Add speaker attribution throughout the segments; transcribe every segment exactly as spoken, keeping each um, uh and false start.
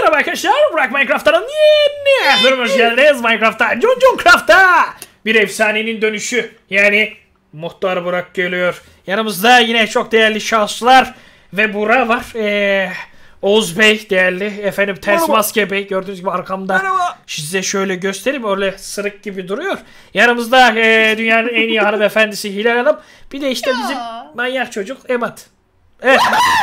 Speaker 1: merhaba arkadaşlar. Burak Minecraft'tan yeni bölüm hoş geldiniz. Minecraft'ta John John Craft'ta bir efsanenin dönüşü. Yani Muhtar Burak geliyor. Yanımızda yine çok değerli şahıslar ve Burak var. Ee, Oğuz Bey değerli. Efendim Ters merhaba. Maske Bey gördüğünüz gibi arkamda. Merhaba. Size şöyle göstereyim, öyle sırık gibi duruyor. Yanımızda e, dünyanın en iyi hanımefendisi Hilal Hanım. Bir de işte bizim manyak çocuk Emat. Evet.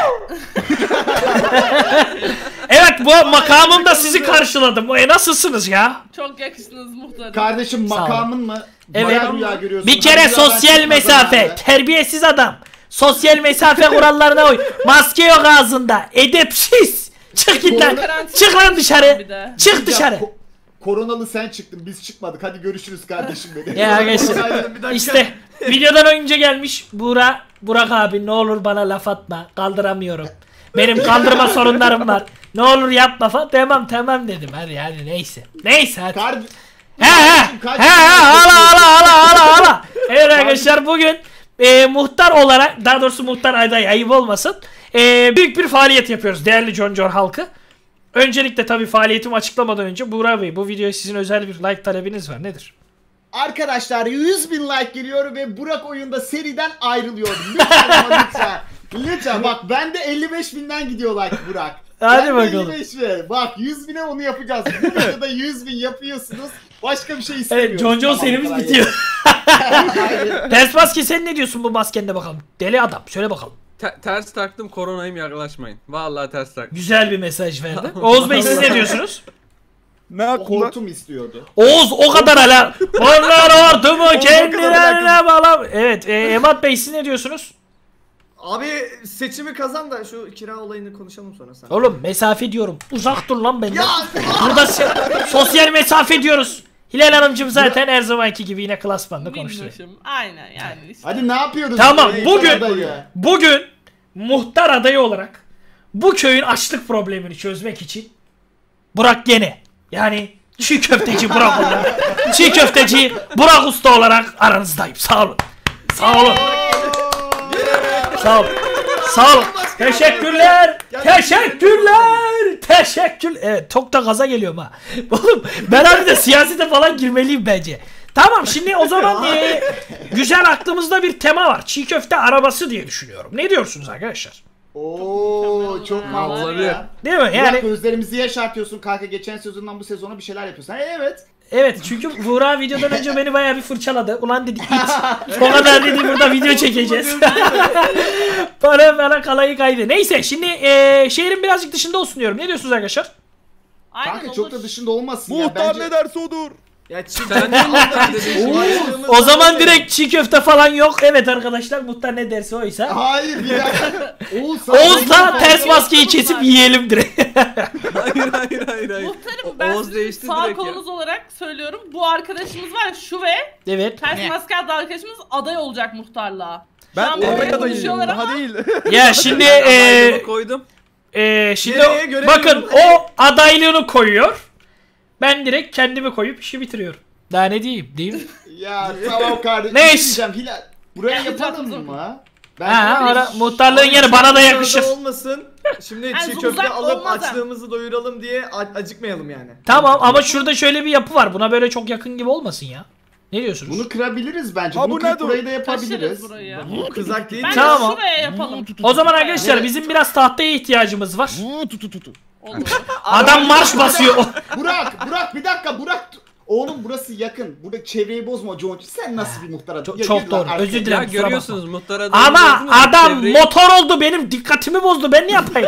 Speaker 1: Evet, bu makamımda sizi karşıladım. E, nasılsınız ya?
Speaker 2: Çok yakıştınız muhtarım.
Speaker 3: Kardeşim makamın mı?
Speaker 1: Evet.
Speaker 3: Rüya görüyorsun.
Speaker 1: Bir kere sosyal mesafe. Terbiyesiz adam. Sosyal mesafe kurallarına uy. Maske yok ağzında. Edepsiz. Çık git lan. Çık lan dışarı. Çık dışarı.
Speaker 3: Ko koronalı sen çıktın, biz çıkmadık. Hadi görüşürüz kardeşim benim.
Speaker 1: Ya arkadaşlar işte videodan önce gelmiş Burak. Burak abi ne olur bana laf atma. Kaldıramıyorum. Benim kaldırma sorunlarım var. Ne olur yapma falan. Tamam tamam dedim. Hadi hadi neyse. Neyse hadi.
Speaker 3: Kar
Speaker 1: he he. He he hala hala hala hala hala. Evet arkadaşlar bugün e, muhtar olarak, daha doğrusu muhtar adayı, ayıp olmasın. E, büyük bir faaliyet yapıyoruz değerli John John halkı. Öncelikle tabii faaliyetimi açıklamadan önce Burak Bey, bu videoya sizin özel bir like talebiniz var. Nedir?
Speaker 3: Arkadaşlar yüz bin like geliyor ve Burak oyunda seriden ayrılıyor. Lütfen ama lütfen. Lütfen bak, bende elli beş binden gidiyor like Burak.
Speaker 1: Hadi
Speaker 3: ben
Speaker 1: bakalım.
Speaker 3: elli beş bin. Bak yüz bine onu yapacağız. Bu videoda yüz bin yapıyorsunuz. Başka bir şey istemiyoruz.
Speaker 1: Evet, John John serimiz
Speaker 3: tamam,
Speaker 1: bitiyor. Ters maske, sen ne diyorsun bu maskende bakalım? Deli adam, söyle bakalım.
Speaker 4: Te ters taktım, koronayım, yaklaşmayın. Vallahi ters taktım.
Speaker 1: Güzel bir mesaj verdi. Oğuz Bey, siz ne diyorsunuz?
Speaker 3: Ne hortum istiyordu.
Speaker 1: Oğuz o kadar hala. Onlar hortumu kendilerine bağlam. Evet, e, Emat Bey siz ne diyorsunuz?
Speaker 5: Abi seçimi kazan da şu kira olayını konuşalım sonra sen.
Speaker 1: Oğlum mesafe diyorum. Uzak dur lan benden. Burada sosyal mesafe diyoruz. Hilal Hanımcığım zaten her zamanki gibi yine klasmanda konuşuyor.
Speaker 2: Aynen yani işte.
Speaker 3: Hadi ne yapıyoruz?
Speaker 1: Tamam, bugün bugün muhtar adayı olarak bu köyün açlık problemini çözmek için Burak gene, yani çiğ köfteci Burak olarak, çiğ köfteci Burak Usta olarak aranızdayım. Sağ olun. Sağ olun. Sağ olun. Sağ olun. Teşekkürler. Teşekkürler. Teşekkür. Evet, çok da gaza geliyorum ha. Oğlum ben abi de siyasete falan girmeliyim bence. Tamam, şimdi o zaman e, güzel aklımızda bir tema var. Çiğ köfte arabası diye düşünüyorum. Ne diyorsunuz arkadaşlar?
Speaker 3: Oo çok mantıklı ya.
Speaker 1: Değil mi? Yani
Speaker 3: gözlerimizi yaşartıyorsun kanka, geçen sezondan bu sezona bir şeyler yapıyorsun. Ha, evet.
Speaker 1: Evet, çünkü Buğra videodan önce beni bayağı bir fırçaladı. Ulan dedi it. O kadar dedi burada video çekeceğiz. Para bana kalayı kaydı. Neyse şimdi e, şehrin birazcık dışında olsun diyorum. Ne diyorsunuz arkadaşlar?
Speaker 2: Aynen,
Speaker 3: kanka
Speaker 2: olur.
Speaker 3: çok da dışında olmasın ya.
Speaker 6: Muhtar
Speaker 3: Bence...
Speaker 6: ne derse odur.
Speaker 5: Ya çiğ
Speaker 1: O zaman direkt çiğ köfte falan yok. Evet arkadaşlar, muhtar ne derse oysa.
Speaker 3: Hayır bir dakika. Oğuz,
Speaker 1: Oğuz da ters maskeyi kesip yiyelim direkt.
Speaker 4: Hayır hayır hayır hayır.
Speaker 2: Muhtarım, ben
Speaker 4: Oğuz
Speaker 2: sizin
Speaker 4: değişti
Speaker 2: sağ
Speaker 4: direkt
Speaker 2: kolunuz olarak söylüyorum. Bu arkadaşımız var ya, şu ve
Speaker 1: Evet.
Speaker 2: ters maske adlı arkadaşımız aday olacak muhtarlığa. Şu
Speaker 6: Ben
Speaker 2: an böyle
Speaker 6: oraya adayım.
Speaker 2: konuşuyorlar ama-
Speaker 6: Daha değil.
Speaker 1: Ya şimdi
Speaker 4: Adaylığımı
Speaker 1: eee
Speaker 4: koydum.
Speaker 1: eee şimdi
Speaker 5: Nereye göre
Speaker 1: bakın
Speaker 5: bilmiyorum.
Speaker 1: o adaylığını koyuyor. Ben direkt kendimi koyup işi bitiriyorum. Daha ne diyeyim, değil mi?
Speaker 3: Ya tamam kardeşim.
Speaker 1: Neyse.
Speaker 3: Ne diyeceğim Hilal? Buraya
Speaker 2: Yani
Speaker 3: yapalım
Speaker 2: uzak
Speaker 3: mı? Ben
Speaker 1: Ha,
Speaker 3: böyle-
Speaker 1: ara, muhtarlığın yeri bana da yakışır.
Speaker 5: olmasın. Şimdi
Speaker 2: Yani
Speaker 5: çiğ
Speaker 2: uzak
Speaker 5: köfte alıp
Speaker 2: olmaz ha.
Speaker 5: açlığımızı doyuralım diye acıkmayalım yani.
Speaker 1: Tamam ama şurada şöyle bir yapı var. Buna böyle çok yakın gibi olmasın ya. Ne diyorsunuz?
Speaker 3: Bunu kırabiliriz bence.
Speaker 6: Ha,
Speaker 3: Bunu
Speaker 6: bu
Speaker 3: kırıp
Speaker 6: nedir?
Speaker 3: burayı da
Speaker 2: Taşırız
Speaker 3: yapabiliriz.
Speaker 2: burayı.
Speaker 5: Bu kızak değil
Speaker 2: Ben
Speaker 5: mi?
Speaker 2: de
Speaker 1: Tamam.
Speaker 2: şuraya yapalım.
Speaker 1: O zaman arkadaşlar
Speaker 3: Evet.
Speaker 1: bizim biraz tahtaya ihtiyacımız var.
Speaker 6: Tutu tutu.
Speaker 2: Olur.
Speaker 1: Adam marş basıyor.
Speaker 3: Burak, Burak bir dakika Burak. Oğlum burası yakın. Burada çevreyi bozma John. Sen nasıl bir muhtar adamı?
Speaker 1: Çok, çok doğru. Özür
Speaker 4: Ya
Speaker 1: dilerim. kusura
Speaker 4: görüyorsunuz
Speaker 1: bakma.
Speaker 4: muhtar adayı.
Speaker 1: Ama adam motor oldu, benim dikkatimi bozdu. Ben ne yapayım?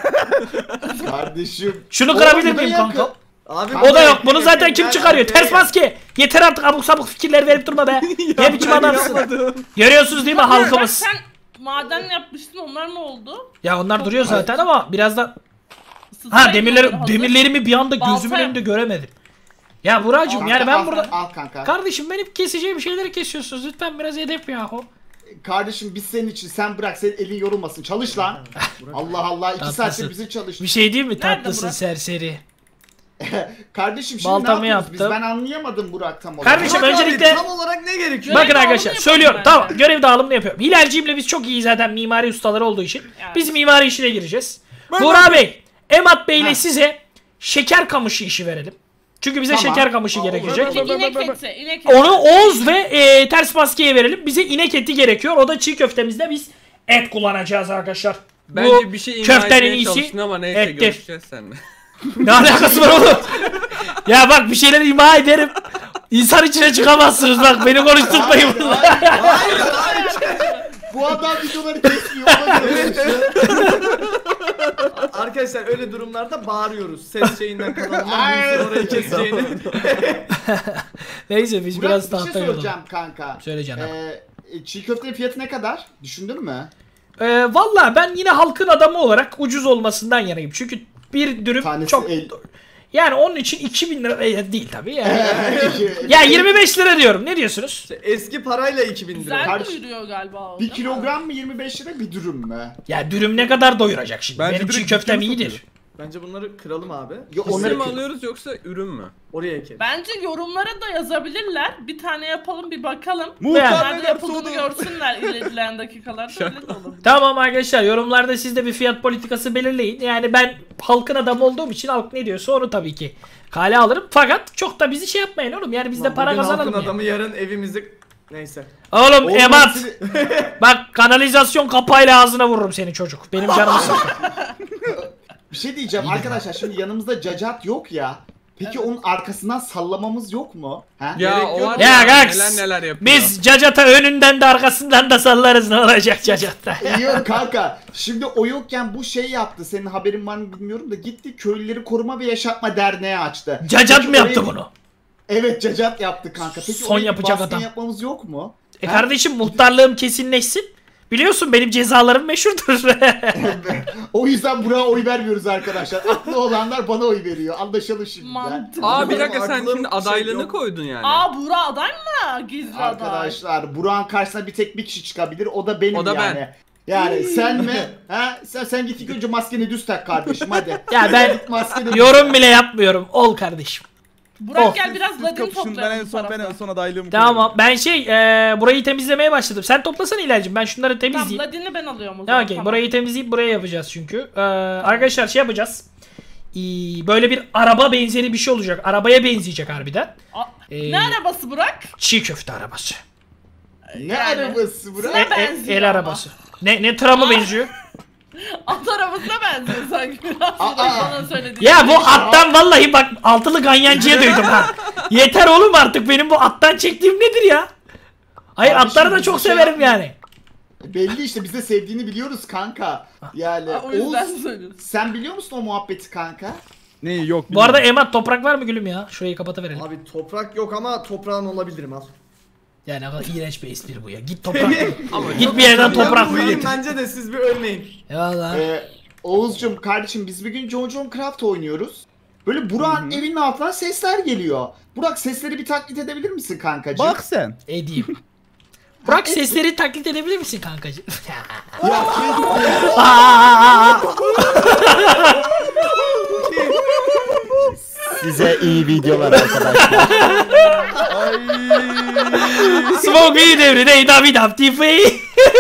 Speaker 3: Kardeşim.
Speaker 1: Şunu kırabilir
Speaker 3: Oğlum,
Speaker 1: miyim
Speaker 3: bu da
Speaker 1: kanka?
Speaker 3: yakın.
Speaker 5: Abi
Speaker 1: O da yok. Bunu zaten kim çıkarıyor? Ters maske. Yeter artık abuk sabuk fikirler verip durma be. Ne biçim adamsın? Görüyorsunuz değil mi
Speaker 2: Bak
Speaker 1: halkımız?
Speaker 2: sen maden yapmıştın, onlar ne oldu?
Speaker 1: Ya onlar duruyor zaten ama birazdan...
Speaker 2: Isıtmayın
Speaker 1: Ha demirleri,
Speaker 2: onları, hazır.
Speaker 1: demirlerimi bir anda
Speaker 2: Balta
Speaker 1: gözümün
Speaker 2: yap.
Speaker 1: önünde göremedim. Ya Buracığım
Speaker 3: Kanka,
Speaker 1: yani ben
Speaker 3: al,
Speaker 1: burada...
Speaker 3: Al kanka.
Speaker 1: Kardeşim benim keseceğim şeyleri kesiyorsunuz. Lütfen biraz edep yahu.
Speaker 3: Kardeşim biz senin için, sen bırak, senin elin yorulmasın. Çalış lan. Allah Allah, iki
Speaker 1: Tatlısın.
Speaker 3: saattir bizi çalış.
Speaker 1: Bir şey değil mi?
Speaker 2: Nerede
Speaker 1: Tatlısın
Speaker 2: Burak?
Speaker 1: serseri.
Speaker 3: Kardeşim şimdi
Speaker 1: Baltamı
Speaker 3: ne yapıyoruz biz?
Speaker 1: yaptım.
Speaker 3: Ben anlayamadım Burak tam olarak.
Speaker 1: Kardeşim
Speaker 5: Burak abi,
Speaker 1: öncelikle...
Speaker 5: tam olarak ne gerekiyor?
Speaker 1: Bakın
Speaker 2: Görev
Speaker 1: arkadaşlar
Speaker 2: dağılımını
Speaker 1: söylüyorum,
Speaker 2: yapalım
Speaker 1: tamam,
Speaker 2: bence.
Speaker 1: görev dağılımını yapıyorum. Hilalciğimle biz çok iyi zaten mimari ustaları olduğu için
Speaker 2: Evet.
Speaker 1: biz mimari işine gireceğiz.
Speaker 6: Ben
Speaker 1: Burak Bey, Emat Bey ile
Speaker 3: Ha.
Speaker 1: size şeker kamışı işi verelim. Çünkü bize
Speaker 3: Tamam.
Speaker 1: şeker kamışı
Speaker 3: Aa,
Speaker 1: gerekecek.
Speaker 2: Peki inek eti, inek eti.
Speaker 1: Onu Oğuz ve e, ters maskeye verelim. Bize inek eti gerekiyor. O da çiğ köftemizde biz et kullanacağız arkadaşlar.
Speaker 4: Bence
Speaker 1: Bu
Speaker 4: bir şey imha
Speaker 1: köftenin
Speaker 4: etmeye
Speaker 1: iyisi
Speaker 4: çalıştın ama neyse
Speaker 1: ettir.
Speaker 4: görüşeceğiz seninle.
Speaker 1: Ne alakası var oğlum? Ya bak bir şeyler ima ederim. İnsan içine çıkamazsınız bak. Beni konuşturmayın burada.
Speaker 3: Hayır, hayır. Bu adam videoları kesmiyor. Ona göre konuşuyor.
Speaker 5: Arkadaşlar öyle durumlarda bağırıyoruz. Ses şeyinden kanalından
Speaker 3: Aynen.
Speaker 5: birisi orayı keseceğini.
Speaker 1: Neyse biz
Speaker 3: Burak
Speaker 1: biraz
Speaker 3: bir şey
Speaker 1: tahta yolalım.
Speaker 3: soracağım kanka.
Speaker 1: Söyle canım.
Speaker 3: Ee, çiğ köftenin fiyatı ne kadar? Düşündün mü?
Speaker 1: Ee, Valla ben yine halkın adamı olarak ucuz olmasından yanayım. Çünkü bir dürüm
Speaker 3: Tanesi
Speaker 1: çok...
Speaker 3: el-
Speaker 1: Yani onun için iki bin lira e, değil tabii yani. Ya yirmi beş lira diyorum. Ne diyorsunuz?
Speaker 5: İşte eski parayla iki bin lira.
Speaker 2: Güzel
Speaker 3: Kardeş-
Speaker 2: duyuruyor galiba o.
Speaker 3: Bir
Speaker 2: değil mi?
Speaker 3: kilogram mı yirmi beş lira, bir dürüm mü?
Speaker 1: Ya dürüm ne kadar doyuracak şimdi?
Speaker 6: Bence
Speaker 1: Benim çiğ
Speaker 6: direkt
Speaker 1: köftem
Speaker 6: dükkanı
Speaker 1: iyidir.
Speaker 5: Bence bunları kıralım abi.
Speaker 3: Yo,
Speaker 4: İsim
Speaker 3: onları
Speaker 4: mi alıyoruz yoksa ürün mü?
Speaker 5: Oraya ekelim.
Speaker 2: Bence yorumlara da yazabilirler. Bir tane yapalım bir bakalım.
Speaker 6: Muhtar
Speaker 2: Nerede
Speaker 6: neler
Speaker 2: yapıldığını
Speaker 6: soğudu.
Speaker 2: görsünler ilerleyen dakikalarda öyle de olabilir.
Speaker 1: Tamam arkadaşlar, yorumlarda siz de bir fiyat politikası belirleyin. Yani ben halkın adamı olduğum için halk ne diyorsa onu tabii ki kale alırım. Fakat çok da bizi şey yapmayın oğlum. Yani biz de
Speaker 5: Lan
Speaker 1: para
Speaker 5: bugün
Speaker 1: kazanalım
Speaker 5: halkın
Speaker 1: ya.
Speaker 5: adamı yarın evimizi... Neyse.
Speaker 1: Oğlum
Speaker 3: Oğlum,
Speaker 1: Emat.
Speaker 3: sizi-
Speaker 1: Bak kanalizasyon kapağıyla ağzına vururum seni çocuk. Benim canımı sıkın.
Speaker 3: Bir şey diyeceğim arkadaşlar, şimdi yanımızda cacat yok ya. Peki onun arkasından sallamamız yok mu? Ha?
Speaker 4: Ya
Speaker 5: Gerek
Speaker 4: o
Speaker 5: yok.
Speaker 4: var
Speaker 1: Ya
Speaker 4: ya,
Speaker 1: Gax,
Speaker 4: neler neler yapıyor.
Speaker 1: biz cacata önünden de arkasından da sallarız, ne olacak cacatta.
Speaker 3: Yok kanka. Şimdi o yokken bu şey yaptı. Senin haberin var mı bilmiyorum da, gitti Köylüleri Koruma ve Yaşatma Derneği açtı.
Speaker 1: Cacat
Speaker 3: Peki
Speaker 1: mı yaptı
Speaker 3: oraya-
Speaker 1: bunu?
Speaker 3: Evet, cacat yaptı kanka. Peki
Speaker 1: Son
Speaker 3: oraya bir
Speaker 1: yapacak
Speaker 3: baskın
Speaker 1: adam.
Speaker 3: yapmamız yok mu?
Speaker 1: E
Speaker 3: Ha?
Speaker 1: kardeşim, muhtarlığım kesinleşsin. Biliyorsun benim cezalarım meşhurdur.
Speaker 3: O yüzden Burak'a oy vermiyoruz arkadaşlar. Aklı olanlar bana oy veriyor. Anlaşalım şimdiden.
Speaker 2: Mantıklı.
Speaker 4: Aa bir dakika, sen
Speaker 5: Aklım
Speaker 4: şimdi
Speaker 5: şey
Speaker 4: adaylığını
Speaker 5: yok.
Speaker 4: koydun yani.
Speaker 2: Aa Buğra aday mı? Gizli aday.
Speaker 3: Arkadaşlar Burak'ın karşısına bir tek bir kişi çıkabilir. O da benim
Speaker 4: O da
Speaker 3: yani.
Speaker 4: ben.
Speaker 3: Yani sen mi? Ha? Sen, sen git ilk önce maskeni düz tak kardeşim hadi.
Speaker 1: Ya ben
Speaker 3: Git maskeni düz
Speaker 1: yorum bile yapmıyorum. Ol kardeşim.
Speaker 2: Burak
Speaker 1: Oh.
Speaker 2: gel biraz
Speaker 6: Siz
Speaker 2: ladin
Speaker 6: kapışın, ben
Speaker 2: toplayalım
Speaker 6: en
Speaker 2: bu
Speaker 6: son ben
Speaker 2: tarafta.
Speaker 6: en son adaylığımı
Speaker 1: Tamam, ben şey e, burayı temizlemeye başladım. Sen toplasana İlacım, ben şunları
Speaker 2: Tamam
Speaker 1: temizleyeyim.
Speaker 2: ladini ben alıyorum o
Speaker 1: Ya
Speaker 2: zaman.
Speaker 1: okey,
Speaker 2: tamam.
Speaker 1: burayı temizleyip buraya yapacağız çünkü. Ee, arkadaşlar şey yapacağız. Ee, böyle bir araba benzeri bir şey olacak. Arabaya benzeyecek harbiden.
Speaker 2: Aa,
Speaker 1: Ee,
Speaker 2: Ne arabası Burak?
Speaker 1: Çiğ köfte arabası.
Speaker 3: Ne
Speaker 2: Yani.
Speaker 3: arabası Burak?
Speaker 2: Ne
Speaker 1: E- e-
Speaker 2: benziyor
Speaker 1: el
Speaker 2: ama.
Speaker 1: arabası. Ne ne tramı benziyor?
Speaker 2: At arabasına benziyor sanki biraz.
Speaker 3: Aa.
Speaker 2: Bana söylediğin
Speaker 1: Ya bu
Speaker 2: şey.
Speaker 1: attan vallahi bak altılı ganyancıya duydum ha. Yeter oğlum artık, benim bu attan çektiğim nedir ya? Hayır,
Speaker 3: Abi
Speaker 1: atları da
Speaker 3: şimdi
Speaker 1: çok
Speaker 3: bir şey
Speaker 1: severim
Speaker 3: yapmayın.
Speaker 1: yani.
Speaker 3: Belli işte, biz de sevdiğini biliyoruz kanka. Yani
Speaker 2: Aa, o yüzden
Speaker 3: Oğuz,
Speaker 2: söylüyorsun.
Speaker 3: sen biliyor musun o muhabbeti kanka?
Speaker 6: Neyi yok.
Speaker 1: Bu arada Emat, toprak var mı gülüm ya? Şurayı kapatıverelim.
Speaker 5: Abi toprak yok ama toprağın olabilirim al.
Speaker 1: Ya ne kadar iğrenç bir espri bu ya. Git toprak bul. Git bir yerden
Speaker 5: Ben
Speaker 1: toprak bul
Speaker 5: vurayım,
Speaker 1: getir.
Speaker 5: bence de siz bir ölmeyin.
Speaker 1: Eyvallah.
Speaker 3: Ee, Oğuzcum kardeşim, biz bir gün John John Craft oynuyoruz. Böyle Burak'ın evinin altından sesler geliyor. Burak, sesleri bir taklit edebilir misin kankacığım?
Speaker 6: Bak sen.
Speaker 1: Edeyim. Burak, sesleri taklit edebilir misin kankacığım?
Speaker 3: Ya,
Speaker 1: Aa!
Speaker 7: Size iyi videolar arkadaşlar.
Speaker 6: Ay.
Speaker 1: Smoke weed every day, davi dapti free.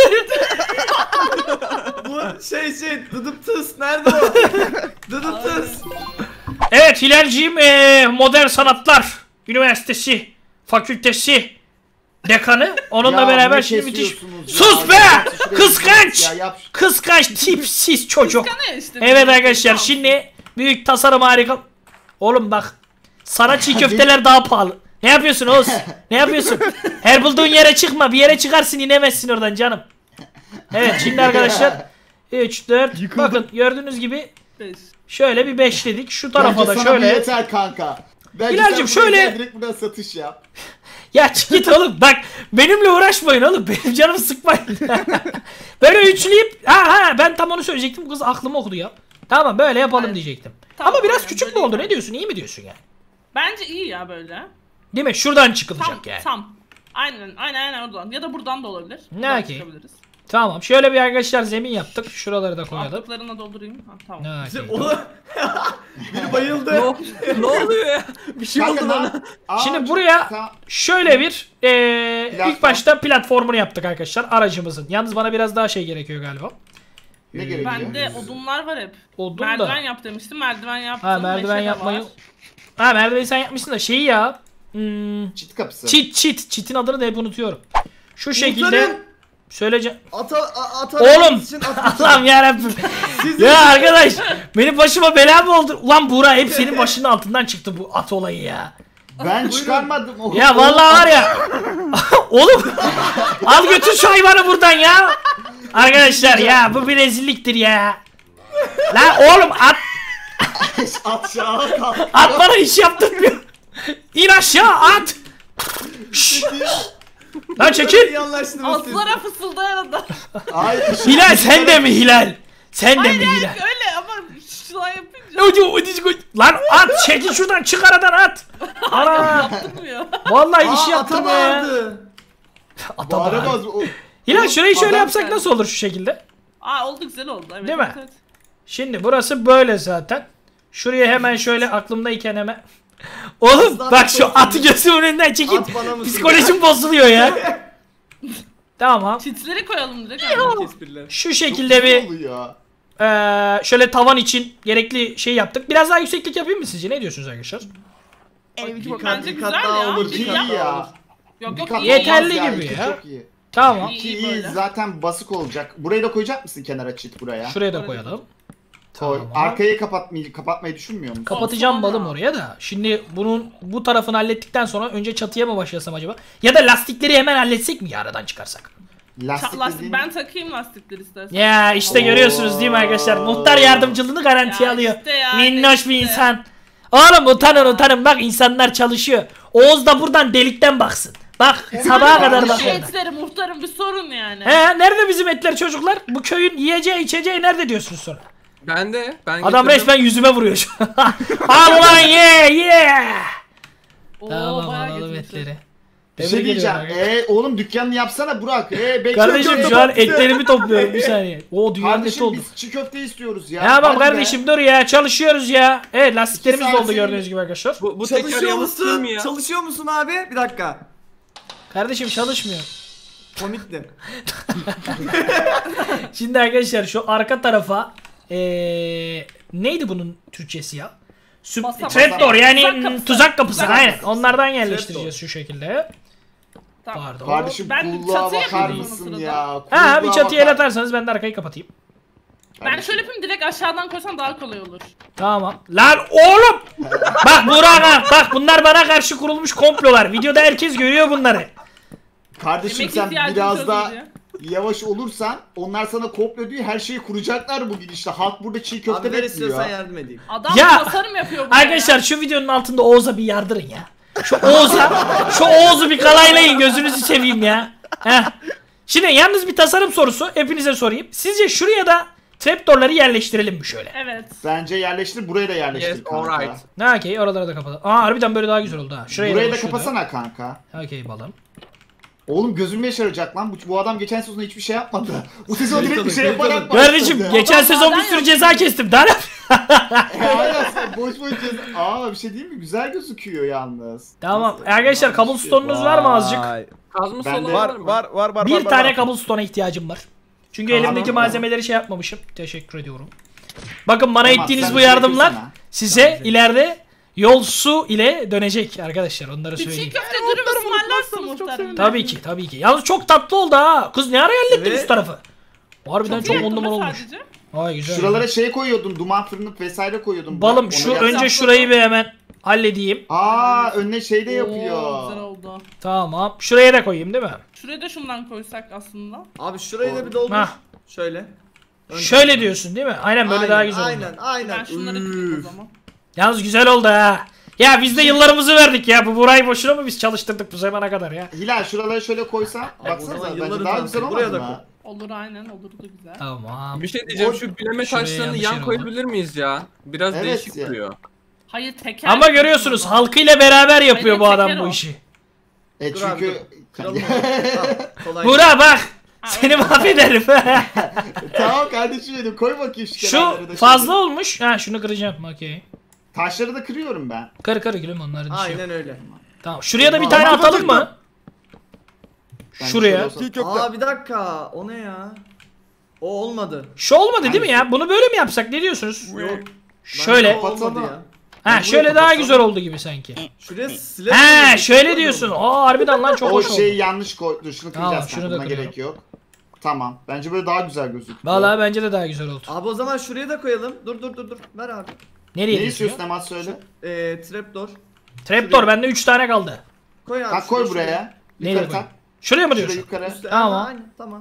Speaker 5: Bu şey şey dıdıp tıs nerede o? Dıdıp tıs.
Speaker 1: Evet Hilal'ciğim, eee, Modern Sanatlar Üniversitesi Fakültesi Dekanı. Onunla
Speaker 3: Ya
Speaker 1: beraber
Speaker 3: ne
Speaker 1: şimdi müthiş.
Speaker 3: kesiyorsunuz ya?
Speaker 1: Sus be!
Speaker 3: Gerçi şuraya
Speaker 1: Kıskanç!
Speaker 3: Ya yap.
Speaker 1: Kıskanç tipsiz çocuk.
Speaker 2: Kıskanıyor işte.
Speaker 1: Evet arkadaşlar, şimdi büyük tasarım harika. Oğlum bak, sana çiğ köfteler daha pahalı. Ne yapıyorsun Oğuz? Ne yapıyorsun? Her bulduğun yere çıkma. Bir yere çıkarsın, inemezsin oradan canım. Evet şimdi arkadaşlar üç dört,
Speaker 6: Yıkıldım.
Speaker 1: bakın gördüğünüz gibi
Speaker 2: Beş.
Speaker 1: şöyle bir beşledik. Şu tarafa
Speaker 3: Bence
Speaker 1: da
Speaker 3: sana
Speaker 1: şöyle.
Speaker 3: bu yeter kanka. Bence
Speaker 1: Hilal'cim
Speaker 3: sen buraya
Speaker 1: şöyle-
Speaker 3: gel, direkt buradan satış yap.
Speaker 1: Ya çık git oğlum, bak benimle uğraşmayın oğlum, benim canımı sıkmayın. Böyle üçleyip ha ha ben tam onu söyleyecektim, kız aklımı okudu ya. Tamam böyle yapalım
Speaker 2: Evet.
Speaker 1: diyecektim.
Speaker 2: Tamam,
Speaker 1: Ama biraz
Speaker 2: aynen,
Speaker 1: küçük mü
Speaker 2: böyle
Speaker 1: oldu,
Speaker 2: yapalım.
Speaker 1: ne diyorsun, iyi mi diyorsun yani?
Speaker 2: Bence iyi ya böyle.
Speaker 1: Değil mi, şuradan çıkılacak
Speaker 2: Tam
Speaker 1: yani.
Speaker 2: tam. Aynen aynen aynen oradan. Ya da buradan da olabilir.
Speaker 1: Ne
Speaker 2: Buradan
Speaker 1: ki?
Speaker 2: çıkabiliriz.
Speaker 1: Tamam şöyle bir arkadaşlar zemin yaptık, şuraları da koyalım.
Speaker 2: Altlıklarına doldurayım. Ha, tamam.
Speaker 1: Ne ki?
Speaker 5: Oğlum. Biri bayıldı.
Speaker 4: Ne oluyor ya? Bir şey
Speaker 3: Kanka
Speaker 4: oldu
Speaker 3: ne-
Speaker 4: bana.
Speaker 3: Aa,
Speaker 1: Şimdi
Speaker 3: çok-
Speaker 1: buraya
Speaker 3: Tamam.
Speaker 1: şöyle bir eee,
Speaker 3: Platform.
Speaker 1: ilk başta platformunu yaptık arkadaşlar aracımızın. Yalnız bana biraz daha şey gerekiyor galiba.
Speaker 3: Ne gerekiyor?
Speaker 2: Bende odunlar var hep.
Speaker 1: Odun da.
Speaker 2: Merdiven yap demiştim. Merdiven yaptım.
Speaker 1: Ha merdiven
Speaker 2: meşe de
Speaker 1: yapmayı.
Speaker 2: var.
Speaker 1: Ha merdiveni sen yapmışsın da şeyi ya. Hmm,
Speaker 3: Çit kapısı.
Speaker 1: çit çit. Çitin adını da hep unutuyorum. Şu şekilde
Speaker 5: Muhtarım,
Speaker 1: söyleyeceğim.
Speaker 5: Ata, a- ata
Speaker 1: Oğlum!
Speaker 5: için at-
Speaker 1: Allah'ım yarabbim. Ya arkadaş benim başıma bela mı oldu? Ulan Buğra hep senin başının altından çıktı bu at olayı ya.
Speaker 3: Ben çıkarmadım. O-
Speaker 1: Ya
Speaker 3: o-
Speaker 1: vallahi var ya. Oğlum al götür şu hayvanı buradan ya. Arkadaşlar ya bu bir rezilliktir ya. Lan oğlum at
Speaker 3: Aşağı kalk.
Speaker 1: at bana iş yaptırmıyor. İn aşağı at. Şşş. Lan çekil.
Speaker 5: İyi anlaştınız siz.
Speaker 2: Atlara fısıldayan adam.
Speaker 3: Ay,
Speaker 1: Hilal sen de mi Hilal? Sen de mi Hilal?
Speaker 2: Öyle ama şuna yapınca
Speaker 1: Ucu, ucu, ucu. Lan at çekil şuradan çık aradan at. Ana.
Speaker 2: yaptırmıyor.
Speaker 1: Vallahi iş
Speaker 5: Aa, ata
Speaker 1: yaptırmıyor ya.
Speaker 5: vardı.
Speaker 1: Ata var.
Speaker 3: bağıramaz. O-
Speaker 1: Hilal şurayı şöyle
Speaker 3: Adam
Speaker 1: yapsak
Speaker 2: sen-
Speaker 1: nasıl olur şu şekilde?
Speaker 2: Aa oldu güzel oldu. Evet,
Speaker 1: Değil mi?
Speaker 2: evet, evet.
Speaker 1: Şimdi burası böyle zaten. Şuraya hemen şöyle aklımdayken hemen. Oğlum
Speaker 5: Aslan
Speaker 1: bak şu
Speaker 5: çok
Speaker 1: atı
Speaker 5: iyi.
Speaker 1: gözümün önünden çekip
Speaker 5: At bana mısın?
Speaker 1: psikolojim bozuluyor ya. Tamam.
Speaker 2: Çitleri koyalım direkt. abi.
Speaker 4: Espriler.
Speaker 1: Şu
Speaker 3: Çok
Speaker 1: şekilde
Speaker 3: güzel
Speaker 1: bir
Speaker 3: oluyor.
Speaker 1: eee, şöyle tavan için gerekli şey yaptık. Biraz daha yükseklik yapayım mı sizce? Ne diyorsunuz arkadaşlar?
Speaker 5: Bir kat,
Speaker 2: Bence
Speaker 5: bir kat
Speaker 2: güzel
Speaker 5: daha
Speaker 2: ya.
Speaker 5: olur.
Speaker 3: İyi
Speaker 5: Bir kat daha
Speaker 3: ya.
Speaker 5: olur.
Speaker 2: Yok
Speaker 3: Bir
Speaker 2: yok
Speaker 3: kat
Speaker 2: iyi.
Speaker 1: Yeterli
Speaker 3: olmaz ya,
Speaker 1: gibi
Speaker 3: iki
Speaker 1: ya.
Speaker 3: Çok iyi.
Speaker 1: Tamam.
Speaker 2: İyi,
Speaker 3: Ki
Speaker 2: iyi
Speaker 3: iyi
Speaker 2: böyle.
Speaker 3: zaten basık olacak. Burayı da koyacak mısın kenara çit buraya?
Speaker 1: Şuraya da koyalım.
Speaker 3: Koy.
Speaker 1: Tamam.
Speaker 3: Arkayı kapatmayı kapatmayı düşünmüyor musun?
Speaker 1: Kapatacağım
Speaker 2: Sonra.
Speaker 1: balım oraya da. Şimdi bunun bu tarafını hallettikten sonra önce çatıya mı başlasam acaba? Ya da lastikleri hemen halletsek mi ya aradan çıkarsak?
Speaker 3: Lastik,
Speaker 2: Ça- lastik,
Speaker 3: dediğin-
Speaker 2: ben takayım lastikleri istersen.
Speaker 1: Ya işte
Speaker 3: Oo.
Speaker 1: görüyorsunuz değil mi arkadaşlar? Muhtar yardımcılığını garantiye
Speaker 2: Ya
Speaker 1: alıyor.
Speaker 2: işte ya,
Speaker 1: Minnoş bir
Speaker 2: işte.
Speaker 1: insan. Oğlum utanın utanın bak insanlar çalışıyor. Oğuz da buradan delikten baksın. Bak sabaha kadar
Speaker 2: Şu
Speaker 1: bakıyor.
Speaker 2: etleri muhtarım bir sorun yani.
Speaker 1: He nerede bizim etler çocuklar? Bu köyün yiyeceği içeceği nerede diyorsunuz sonra?
Speaker 4: Ben de. Ben
Speaker 1: Adam
Speaker 4: getirdim.
Speaker 1: resmen yüzüme vuruyor şu an. Al ulan ye ye.
Speaker 2: Oo,
Speaker 1: Tamam
Speaker 2: bayağı
Speaker 1: alalım
Speaker 2: getirmişsin.
Speaker 1: etleri.
Speaker 3: Bir
Speaker 1: Tebrik
Speaker 3: şey diyeceğim.
Speaker 1: ediyorum arkadaşlar.
Speaker 3: Ee, oğlum dükkanını yapsana Burak. Ee, bekliyorum.
Speaker 1: Kardeşim şu an etlerimi topluyorum bir saniye. O dünyanın eti
Speaker 3: Kardeşim
Speaker 1: oldu.
Speaker 3: biz çiğ köfte istiyoruz ya.
Speaker 1: Ya tamam
Speaker 3: Hadi be.
Speaker 1: kardeşim dur ya çalışıyoruz ya. Evet lastiklerimiz
Speaker 3: İki
Speaker 1: de
Speaker 3: saat
Speaker 1: oldu
Speaker 3: senin-
Speaker 1: gördüğünüz gibi arkadaşlar.
Speaker 4: Bu, bu teker
Speaker 5: Çalışıyor
Speaker 4: yamuk değil
Speaker 5: musun?
Speaker 4: mi ya?
Speaker 5: Çalışıyor musun abi? Bir dakika.
Speaker 1: Kardeşim çalışmıyor.
Speaker 5: Komikti.
Speaker 1: Şimdi arkadaşlar şu arka tarafa eee neydi bunun Türkçesi ya? Süp
Speaker 2: Basa-
Speaker 1: Trapdoor
Speaker 2: basa-
Speaker 1: yani
Speaker 2: tuzak
Speaker 1: mm,
Speaker 2: kapısı.
Speaker 1: tuzak kapısı
Speaker 2: Tuzak
Speaker 1: aynen.
Speaker 2: kapısı.
Speaker 1: Onlardan yerleştireceğiz şu şekilde.
Speaker 2: Tamam.
Speaker 1: Pardon.
Speaker 3: Kardeşim
Speaker 2: Ben
Speaker 3: kulluğa
Speaker 2: çatı
Speaker 3: bakar
Speaker 2: yapayım o
Speaker 3: mısın
Speaker 2: sırada.
Speaker 3: ya?
Speaker 1: Ha bir
Speaker 3: Kulluğa
Speaker 1: çatıya el
Speaker 3: bakar-
Speaker 1: atarsanız ben de arkayı kapatayım.
Speaker 2: Ben şöyle yapayım direkt aşağıdan koysam daha kolay olur.
Speaker 1: Tamam. Lan oğlum! Bak Burak'a bak bunlar bana karşı kurulmuş komplolar. Videoda herkes görüyor bunları.
Speaker 3: Kardeşim
Speaker 2: Yemek
Speaker 3: sen
Speaker 2: ihtiyacım
Speaker 3: biraz daha
Speaker 2: çözülüyor.
Speaker 3: yavaş olursan onlar sana komplo diyor her şeyi kuracaklar bu gidişle. Halk burada çiğ köfte
Speaker 5: Abi ver istiyorsan
Speaker 3: bekliyor.
Speaker 5: yardım edeyim.
Speaker 2: Adam
Speaker 1: Ya!
Speaker 2: tasarım yapıyor buraya.
Speaker 1: Arkadaşlar şu videonun altında Oğuz'a bir yardırın ya. Şu Oğuz'a, şu Oğuz'u bir kalaylayın gözünüzü seveyim ya. Heh. Şimdi yalnız bir tasarım sorusu hepinize sorayım. Sizce şuraya da trapdoorları yerleştirelim mi şöyle?
Speaker 2: Evet.
Speaker 3: Bence yerleştir buraya da yerleştir
Speaker 4: Yes,
Speaker 3: kanka.
Speaker 4: alright.
Speaker 1: Ha okey oraları da kapatalım. Aa harbiden böyle daha güzel oldu ha. Şuraya
Speaker 3: Burayı da
Speaker 1: şurada.
Speaker 3: kapasana kanka.
Speaker 1: Okey balım.
Speaker 3: Oğlum gözüm yaşaracak lan. Bu, bu adam geçen sezonda hiçbir şey yapmadı. Bu sezon direkt bir şey
Speaker 5: Kıyıtalım,
Speaker 3: yaparak
Speaker 1: Kardeşim
Speaker 3: başladı.
Speaker 1: geçen sezon bir sürü ceza kestim. Daha ne
Speaker 3: E, aynen sen boş boş ceza. Aa bir şey değil mi? Güzel gözüküyor yalnız.
Speaker 1: Tamam
Speaker 3: Nasıl?
Speaker 1: arkadaşlar cobblestone'unuz var mı azıcık?
Speaker 6: Vay.
Speaker 4: Kazmış
Speaker 3: Ben de-
Speaker 4: olan
Speaker 6: Var
Speaker 4: var mı?
Speaker 6: var var var.
Speaker 1: Bir
Speaker 6: var,
Speaker 1: tane
Speaker 6: var.
Speaker 1: cobblestone'a ihtiyacım var. Çünkü
Speaker 3: Tamam.
Speaker 1: elimdeki malzemeleri şey yapmamışım. Teşekkür ediyorum. Bakın bana
Speaker 3: Tamam,
Speaker 1: ettiğiniz
Speaker 3: sen
Speaker 1: bu
Speaker 3: şey
Speaker 1: yardımlar
Speaker 3: yapıyorsana.
Speaker 1: size ileride yol su ile dönecek arkadaşlar onları
Speaker 2: Bir çiğ
Speaker 1: söyleyeyim.
Speaker 2: köfte dürüm ısmarlarsın muhtarım.
Speaker 1: Tabii ki tabii ki. Yalnız çok tatlı oldu ha. Kız ne ara hallettin
Speaker 5: Evet.
Speaker 1: üst tarafı? Harbiden çok,
Speaker 2: iyi
Speaker 1: on numara
Speaker 2: yaptın
Speaker 1: olmuş.
Speaker 2: sadece.
Speaker 1: Ay güzel.
Speaker 3: Şuralara şey koyuyordun. Duman fırını vesaire koyuyordun.
Speaker 1: Balım
Speaker 3: Bak,
Speaker 1: şu
Speaker 3: ona
Speaker 1: önce
Speaker 3: gel-
Speaker 1: şurayı bir hemen halledeyim.
Speaker 3: Aa önüne şey de
Speaker 2: Oo,
Speaker 3: yapıyor.
Speaker 2: güzel oldu.
Speaker 1: Tamam. Şuraya da koyayım değil mi?
Speaker 2: Şuraya da şundan koysak aslında.
Speaker 5: Abi şurayı da bir doldur.
Speaker 1: Hah.
Speaker 5: Şöyle. Ön
Speaker 1: Şöyle
Speaker 5: tarafı.
Speaker 1: diyorsun değil mi? Aynen böyle
Speaker 5: Aynen,
Speaker 1: daha güzel oldu.
Speaker 5: Aynen aynen.
Speaker 2: Ben şunları kırayım o
Speaker 5: Üf.
Speaker 2: zaman.
Speaker 1: Yalnız güzel oldu ha. Ya biz de yıllarımızı verdik ya. Bu burayı boşuna mı biz çalıştırdık bu zamana kadar ya?
Speaker 3: Hilal şuraları şöyle koysan.
Speaker 5: Abi, o
Speaker 3: Baksanıza
Speaker 5: zaman
Speaker 3: bence
Speaker 5: yılların
Speaker 3: daha
Speaker 5: tanesi.
Speaker 3: güzel
Speaker 5: Buraya
Speaker 3: olmaz
Speaker 5: da
Speaker 3: mı?
Speaker 2: Olur aynen olur da güzel.
Speaker 1: Tamam.
Speaker 4: Bir şey diyeceğim
Speaker 3: O-
Speaker 4: şu bileme
Speaker 1: Şuraya
Speaker 4: taşlarını
Speaker 1: yanlış
Speaker 4: yan
Speaker 1: yer oldu.
Speaker 4: koyabilir miyiz ya? Biraz
Speaker 3: Evet
Speaker 4: değişik
Speaker 3: ya.
Speaker 4: duruyor.
Speaker 2: Hayır teker.
Speaker 1: Ama görüyorsunuz halkıyla beraber yapıyor
Speaker 2: Aynen,
Speaker 1: bu adam
Speaker 2: teker
Speaker 1: bu
Speaker 2: o.
Speaker 1: işi.
Speaker 3: E
Speaker 5: Dur abi,
Speaker 3: çünkü...
Speaker 5: dur. Kıralım onu. Tamam, kolay.
Speaker 1: Burak bak.
Speaker 2: Ha,
Speaker 1: Seni
Speaker 2: evet.
Speaker 1: mahvederim.
Speaker 3: Tamam kardeşim benim koy bakayım şu
Speaker 1: Şu
Speaker 3: kenarları da
Speaker 1: fazla
Speaker 3: şöyle.
Speaker 1: olmuş. Ha şunu kıracağım. Okey.
Speaker 3: Taşları da kırıyorum ben.
Speaker 1: Kır kır gülüm onların işi yok.
Speaker 5: Aynen öyle.
Speaker 1: Tamam. Şuraya da bir
Speaker 3: Tamam.
Speaker 1: tane
Speaker 3: Tamam,
Speaker 1: atalım mı?
Speaker 3: Bence
Speaker 1: Şuraya.
Speaker 3: şöyle olsa-
Speaker 6: Çiğ köfte.
Speaker 5: Aa bir dakika. O ne ya? O olmadı.
Speaker 1: Şu olmadı değil mi ya? Bunu böyle mi yapsak? Ne diyorsunuz?
Speaker 5: Yok.
Speaker 1: Şöyle.
Speaker 5: Olmadı ya.
Speaker 1: Ha şöyle daha güzel oldu gibi sanki.
Speaker 5: Şuraya silet.
Speaker 1: Ha şöyle diyorsun. Aa harbiden lan çok
Speaker 3: O
Speaker 1: hoş oldu.
Speaker 3: şeyi yanlış koydu. Şunu
Speaker 1: Tamam,
Speaker 3: kıracağız.
Speaker 1: şunu
Speaker 3: Şunu
Speaker 1: da
Speaker 3: Buna
Speaker 1: kırıyorum.
Speaker 3: gerek yok. Tamam. Bence böyle daha güzel gözüküyor.
Speaker 1: Vallahi bence de daha güzel oldu.
Speaker 5: Abi o zaman şuraya da koyalım. Dur dur dur dur. Ver abi.
Speaker 1: Nereye
Speaker 3: Ne
Speaker 1: diyorsun
Speaker 3: istiyorsun
Speaker 1: ya?
Speaker 3: Emat söyle.
Speaker 5: Ee, trapdoor.
Speaker 1: Trapdoor bende üç tane kaldı.
Speaker 5: Koy abi.
Speaker 3: Ha koy
Speaker 5: şuraya,
Speaker 3: buraya.
Speaker 1: Nereye
Speaker 3: Yukarı
Speaker 1: koyayım?
Speaker 3: tak.
Speaker 1: Şuraya mı
Speaker 3: Şuraya
Speaker 1: diyorsun?
Speaker 3: yukarı.
Speaker 5: Üstte-
Speaker 1: Tamam.
Speaker 5: Aha, aynen, tamam.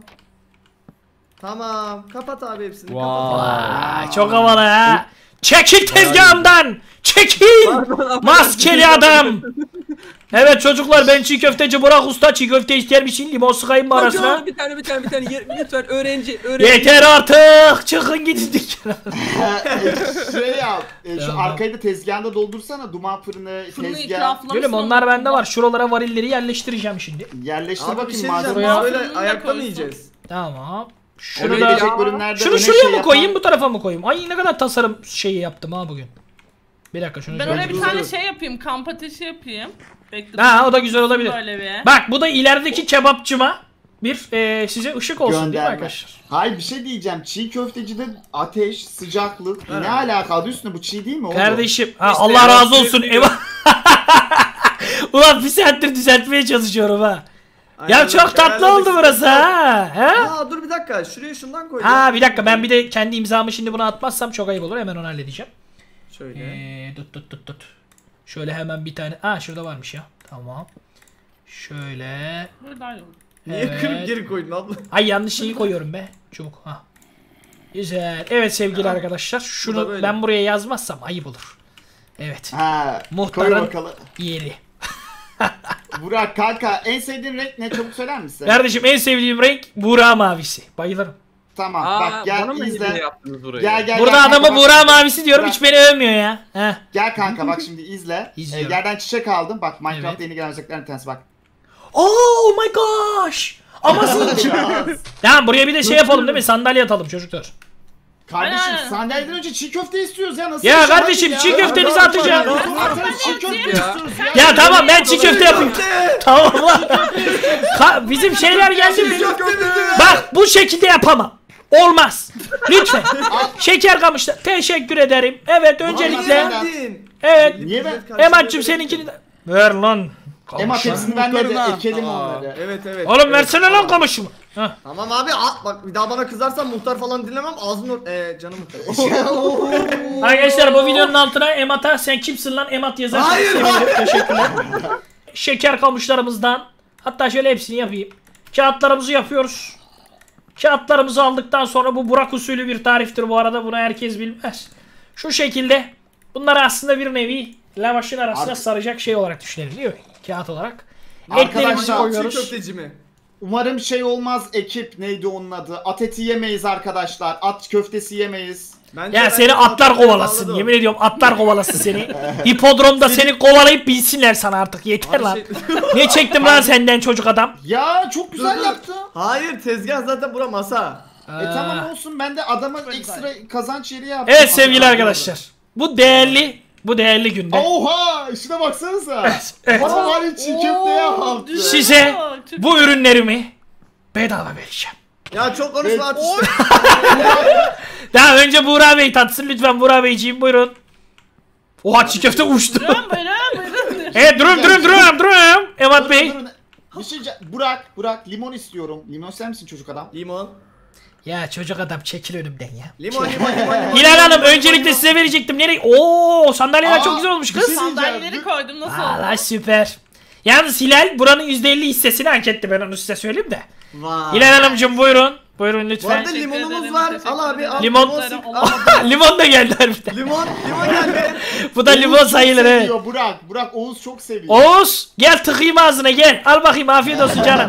Speaker 5: Tamam. Kapat abi hepsini.
Speaker 6: Vay.
Speaker 1: Aa, çok havalı ha. Çekil tezgahımdan. Çekil. Maskeli adam. Evet çocuklar ben çiğ köfteci Burak Usta. Çiğ köfte ister misin? Limon sıkayım mı arasına?
Speaker 4: Hocam bir tane bir tane bir tane yer- lütfen öğrenci öğrenci.
Speaker 1: Yeter artık. Çıkın gidin dükkana.
Speaker 3: Şey yap. e, Şu
Speaker 1: Tamam.
Speaker 3: arkayı da tezgahında doldursana. Duman fırını,
Speaker 2: Fırını
Speaker 3: tezgah.
Speaker 2: itiraflamışsın.
Speaker 1: Gülüm onlar bende var. Şuralara varilleri yerleştireceğim şimdi.
Speaker 3: Yerleştir
Speaker 5: Abi bir
Speaker 3: bakayım
Speaker 5: şey
Speaker 3: malzeme.
Speaker 5: diyeceğim.
Speaker 1: Buraya-
Speaker 5: Böyle
Speaker 2: Fırını da
Speaker 5: ayakta mı
Speaker 2: koysun.
Speaker 5: yiyeceğiz?
Speaker 1: Tamam. Şunu
Speaker 3: Şunu
Speaker 1: da...
Speaker 3: gelecek bölümlerde
Speaker 1: Şunu
Speaker 3: öne
Speaker 1: şuraya
Speaker 3: şey
Speaker 1: mı
Speaker 3: yapan-
Speaker 1: koyayım bu tarafa mı koyayım? Ay ne kadar tasarım şeyi yaptım ha bugün. Bir dakika şunu
Speaker 2: Ben
Speaker 1: şöyle-
Speaker 2: oraya bir
Speaker 5: güzel
Speaker 2: tane
Speaker 5: olur.
Speaker 2: şey yapayım. Kamp ateşi yapayım. Bekle.
Speaker 1: Ha o da güzel olabilir.
Speaker 2: Böyle bir.
Speaker 1: Bak bu da ilerideki kebapçıma bir e, size ışık olsun değil mi
Speaker 3: Gönderme.
Speaker 1: arkadaşlar?
Speaker 3: Hayır bir şey diyeceğim. Çiğ köftecide ateş, sıcaklık
Speaker 5: Evet.
Speaker 3: ne alaka? Adı üstüne bu çiğ değil mi oğlum?
Speaker 1: Kardeşim ha,
Speaker 5: İşte
Speaker 1: Allah
Speaker 5: ya,
Speaker 1: razı olsun.
Speaker 5: sürekli-
Speaker 1: Eyvah. Ulan bir saattir düzeltmeye çalışıyorum ha. Ya
Speaker 5: Aynen,
Speaker 1: çok tatlı
Speaker 5: ayarladık.
Speaker 1: oldu burası ha. He?
Speaker 5: Aa dur bir dakika. Şuraya şundan koyacağım.
Speaker 1: Ha bir dakika ben bir de kendi imzamı şimdi buna atmazsam çok ayıp olur. Hemen onu halledeceğim.
Speaker 5: Şöyle.
Speaker 1: Ee, tut tut tut tut. Şöyle hemen bir tane. Ha şurada varmış ya. Tamam. Şöyle.
Speaker 2: Böyle daha iyi olur.
Speaker 5: Niye
Speaker 1: Evet.
Speaker 5: kırıp geri koydun abla?
Speaker 1: Ay yanlış şeyi koyuyorum be. Çubuk. Ha. Güzel. Evet sevgili
Speaker 5: Ya,
Speaker 1: arkadaşlar.
Speaker 5: bu da
Speaker 1: Şunu
Speaker 5: böyle.
Speaker 1: ben buraya yazmazsam ayıp olur. Evet.
Speaker 3: Ha, koy
Speaker 1: Muhtarın
Speaker 3: bakalım.
Speaker 1: yeri.
Speaker 3: Burak kanka en sevdiğin renk ne? Çabuk söyler misin?
Speaker 1: Kardeşim en sevdiğim renk Buğra mavisi. Bayılırım.
Speaker 3: Tamam
Speaker 4: Aa,
Speaker 3: bak gel
Speaker 4: bana mı
Speaker 3: izle.
Speaker 4: hediye yaptınız burayı?
Speaker 3: Gel gel
Speaker 1: Burada
Speaker 3: gel,
Speaker 1: adama
Speaker 3: kanka, bak.
Speaker 1: Buğra mavisi diyorum
Speaker 3: Bırak.
Speaker 1: hiç beni övmüyor ya. Heh.
Speaker 3: Gel kanka bak şimdi izle. ee,
Speaker 1: İzliyorum.
Speaker 3: yerden çiçek aldım. Bak Minecraft'ta
Speaker 1: Evet.
Speaker 3: yeni gelen özelliklerin bir tanesi bak.
Speaker 1: Oh my gosh. Ama tamam buraya bir de şey yapalım değil mi? Sandalye atalım çocuklar.
Speaker 3: Kardeşim
Speaker 2: Aynen.
Speaker 3: sandalyeden önce çiğ köfte istiyoruz ya nasıl?
Speaker 1: Ya
Speaker 3: bir şey
Speaker 1: kardeşim,
Speaker 3: ya?
Speaker 1: çiğ köftenizi
Speaker 3: Ya,
Speaker 1: atacağım.
Speaker 3: ya, zaten çiğ köfte
Speaker 4: Ya.
Speaker 3: istiyoruz ya.
Speaker 1: Ya tamam ben çiğ köfte yapayım. Tamam lan. Ka- bizim şeyler geldi mi? Bak bu şekilde yapamam. Olmaz. Lütfen. Şeker kamışlar. Teşekkür ederim. Evet öncelikle.
Speaker 5: Geldin.
Speaker 1: Evet.
Speaker 3: Niye ben?
Speaker 1: Emat'cığım seninkini de. Ver lan.
Speaker 3: Emat
Speaker 1: Kamışlar.
Speaker 3: hepsini vermedi.
Speaker 6: Muhtarına.
Speaker 3: Ekelim
Speaker 6: Aa.
Speaker 3: onları.
Speaker 5: Evet evet.
Speaker 1: Oğlum
Speaker 5: evet.
Speaker 1: versene lan kamışımı. Heh.
Speaker 5: Tamam abi at bak bir daha bana kızarsan muhtar falan dinlemem ağzını or- eee canım muhtar.
Speaker 1: Arkadaşlar bu videonun altına Emat'a sen kimsin lan Emat yazarsanız
Speaker 5: Hayır,
Speaker 1: sevinirim. Teşekkürler. Şeker kamışlarımızdan hatta şöyle hepsini yapayım. Kağıtlarımızı yapıyoruz. Kağıtlarımızı aldıktan sonra bu Burak usulü bir tariftir bu arada bunu herkes bilmez. Şu şekilde bunları aslında bir nevi lavaşın arasına
Speaker 3: Ar-
Speaker 1: saracak şey olarak düşünelim değil mi? Kağıt olarak.
Speaker 3: Arkadaşlar,
Speaker 1: Etlerimizi
Speaker 5: Çiğ
Speaker 1: koyuyoruz.
Speaker 5: köfteci mi?
Speaker 3: Umarım şey olmaz ekip neydi onun adı? At eti yemeyiz arkadaşlar. At köftesi yemeyiz.
Speaker 5: Bence
Speaker 1: Ya
Speaker 5: ben
Speaker 1: seni
Speaker 5: de
Speaker 1: atlar
Speaker 5: muhtarı
Speaker 1: kovalasın.
Speaker 5: bağladım.
Speaker 1: Yemin ediyorum atlar kovalasın seni. Hipodromda seni kovalayıp binsinler sana artık. Yeter
Speaker 5: Abi
Speaker 1: lan.
Speaker 5: şey-
Speaker 1: Ne çektim lan senden çocuk adam?
Speaker 3: Ya çok güzel
Speaker 5: Dur, dur.
Speaker 3: yaptı.
Speaker 5: Hayır tezgah zaten bura masa.
Speaker 3: E tamam olsun ben de adama ekstra kazanç yeri yaptım.
Speaker 1: Evet sevgili arkadaşlar. Bu değerli, bu değerli günde
Speaker 3: Oha işine baksanıza.
Speaker 1: evet,
Speaker 3: Bana var ya çiğ köfte yaptı.
Speaker 1: size bu ürünlerimi bedava vereceğim.
Speaker 5: Ya çok konuşma at
Speaker 2: Oy.
Speaker 5: işte.
Speaker 1: Daha önce Buğra Bey tatsın lütfen Buğra Beyciğim buyurun. Oha çiğ köfte uçtu.
Speaker 2: Buyurun buyurun buyurun.
Speaker 1: Evet durun durun durun durun. Emat Bey.
Speaker 3: Durun, durun. Bir şey diyeceğim. Burak, Burak limon istiyorum. Limon ister misin çocuk adam?
Speaker 5: Limon.
Speaker 1: Ya çocuk adam çekil önümden ya.
Speaker 5: Limon limon limon limon.
Speaker 1: Hilal Hanım öncelikle size verecektim. Nereye? Oo sandalyeler
Speaker 3: Aa,
Speaker 1: çok güzel olmuş
Speaker 3: bir
Speaker 1: kız.
Speaker 3: şey-
Speaker 2: Sandalyeleri koydum nasıl
Speaker 1: Allah
Speaker 2: oldu?
Speaker 1: süper. Yalnız Hilal buranın yüzde elli hissesini hak etti ben onu size söyleyeyim de.
Speaker 5: Vay.
Speaker 1: Hilal Hanımcığım buyurun. Buyurun
Speaker 5: Bu
Speaker 1: lütfen.
Speaker 5: arada
Speaker 2: Teşekkür
Speaker 5: limonumuz
Speaker 2: ederim,
Speaker 5: var.
Speaker 2: teşekkür
Speaker 5: Al abi al.
Speaker 1: Limon-
Speaker 5: Limon sık.
Speaker 2: Allah-
Speaker 5: Al.
Speaker 1: Limon da geldi harbiden.
Speaker 5: Limon limon geldi.
Speaker 1: Bu da limon
Speaker 3: Oğuz
Speaker 1: sayılır
Speaker 3: çok
Speaker 1: evet.
Speaker 3: seviyor Burak. Burak Oğuz çok seviyor.
Speaker 1: Oğuz gel tıkayım ağzına gel. Al bakayım afiyet olsun canım.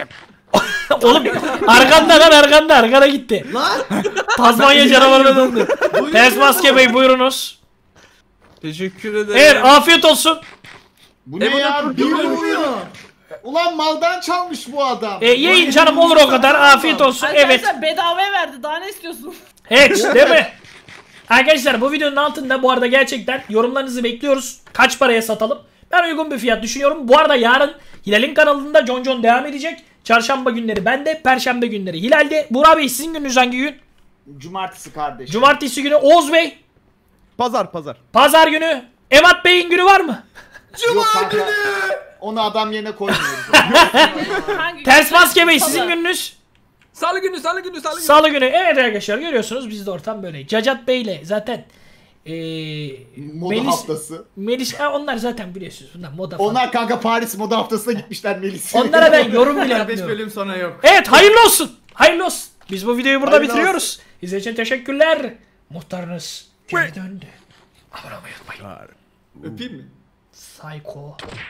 Speaker 1: Oğlum arkanda lan arkanda arkada gitti.
Speaker 5: Lan.
Speaker 1: Tazmanya canavarına döndü. Ters maske bey buyurunuz.
Speaker 4: Teşekkür ederim.
Speaker 1: Evet afiyet olsun.
Speaker 3: Bu ne
Speaker 4: E, bu
Speaker 3: ya?
Speaker 4: da-
Speaker 3: Bir
Speaker 5: Durmuyor.
Speaker 3: Ulan maldan çalmış bu adam.
Speaker 1: E, yiyin canım olur o kadar afiyet olsun evet.
Speaker 2: Arkadaşlar bedavaya verdi daha ne istiyorsun?
Speaker 1: Hiç değil mi? Arkadaşlar bu videonun altında bu arada gerçekten yorumlarınızı bekliyoruz. Kaç paraya satalım? Ben uygun bir fiyat düşünüyorum. Bu arada yarın Hilal'in kanalında John John devam edecek. Çarşamba günleri bende, perşembe günleri Hilal'de. Burak Bey sizin gününüz hangi gün?
Speaker 3: Cumartesi kardeşim.
Speaker 1: Cumartesi günü Oğuz Bey.
Speaker 6: Pazar pazar.
Speaker 1: Pazar günü Emat Bey'in günü var mı?
Speaker 3: Yok kanka. Onu adam yerine koymuyoruz.
Speaker 2: Hangi
Speaker 1: Ters Maske Bey
Speaker 2: Salı.
Speaker 1: sizin gününüz?
Speaker 4: Salı günü, salı günü, salı günü.
Speaker 1: Salı günü. Evet arkadaşlar görüyorsunuz bizde ortam böyle. Cacat Bey'le zaten eee
Speaker 3: Moda
Speaker 1: Melis,
Speaker 3: haftası.
Speaker 1: Melis ha, onlar zaten biliyorsunuz bunlar moda falan.
Speaker 3: Onlar kanka Paris moda haftasına gitmişler Melis.
Speaker 1: Onlara ben yorum bile
Speaker 5: beş
Speaker 1: yapmıyorum.
Speaker 5: bölüm sonra yok.
Speaker 1: Evet hayırlı olsun. Hayırlı olsun. Biz bu videoyu burada
Speaker 3: Hayırlı
Speaker 1: bitiriyoruz. İzlediğiniz için teşekkürler. Muhtarınız geri döndü. Abone olmayı unutmayın.
Speaker 5: Öpeyim mi?
Speaker 1: Psycho.